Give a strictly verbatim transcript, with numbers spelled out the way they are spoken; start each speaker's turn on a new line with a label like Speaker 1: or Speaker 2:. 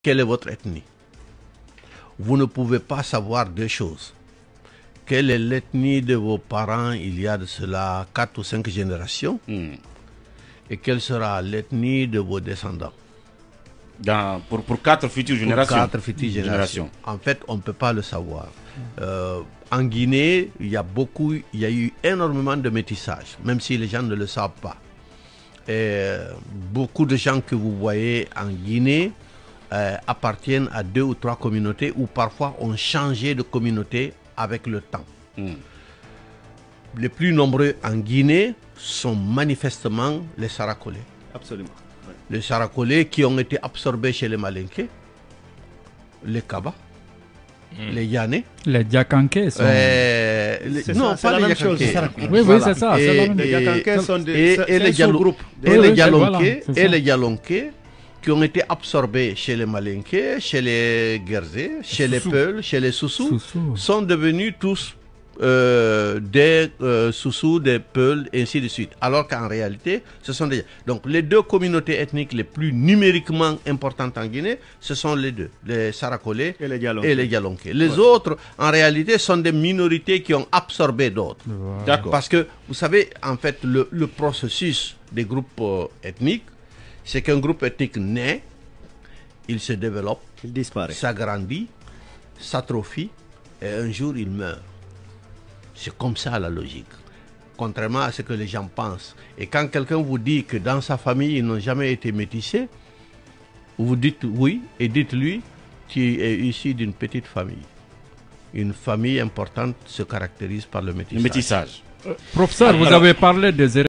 Speaker 1: quelle est votre ethnie. Vous ne pouvez pas savoir deux choses. Quelle est l'ethnie de vos parents il y a de cela quatre ou cinq générations mm. et quelle sera l'ethnie de vos descendants.
Speaker 2: Dans, pour, pour quatre futures générations.
Speaker 1: Pour quatre futures générations. En fait, on ne peut pas le savoir. Euh, en Guinée, il y a beaucoup, il y a eu énormément de métissage, même si les gens ne le savent pas. Et beaucoup de gens que vous voyez en Guinée euh, appartiennent à deux ou trois communautés ou parfois ont changé de communauté avec le temps. Mm. Les plus nombreux en Guinée sont manifestement les Sarakolais.
Speaker 3: Absolument. Ouais.
Speaker 1: Les Sarakolais qui ont été absorbés chez les Malinké, les Kaba, mm. les Yané.
Speaker 4: Les Diakanké sont...
Speaker 1: Euh, les... Non,
Speaker 3: ça,
Speaker 1: pas les Diakanké.
Speaker 4: Oui, oui, c'est ça.
Speaker 1: Et,
Speaker 4: et,
Speaker 1: les
Speaker 3: Diakanké sont des
Speaker 1: et, et les
Speaker 3: sous-groupes.
Speaker 1: Et les Dialonké, et les Dialonké qui ont été absorbés chez les Malinké, chez les Guerzé, chez Soussou. les Peuls, chez les Soussous, Soussou. sont devenus tous euh, des euh, Soussous, des Peuls, et ainsi de suite. Alors qu'en réalité, ce sont des... Donc, les deux communautés ethniques les plus numériquement importantes en Guinée, ce sont les deux, les Sarakolais et les Dialonké. Et les, Dialonké. les ouais. autres, en réalité, sont des minorités qui ont absorbé d'autres.
Speaker 2: D'accord.
Speaker 1: Parce que, vous savez, en fait, le, le processus des groupes euh, ethniques, c'est qu'un groupe ethnique naît, il se développe,
Speaker 3: il disparaît,
Speaker 1: s'agrandit, s'atrophie, et un jour il meurt. C'est comme ça la logique, contrairement à ce que les gens pensent. Et quand quelqu'un vous dit que dans sa famille, ils n'ont jamais été métissés, vous dites oui, et dites-lui, tu es issu d'une petite famille. Une famille importante se caractérise par le métissage.
Speaker 2: Le métissage.
Speaker 4: Euh, professeur, vous Alors, avez parlé des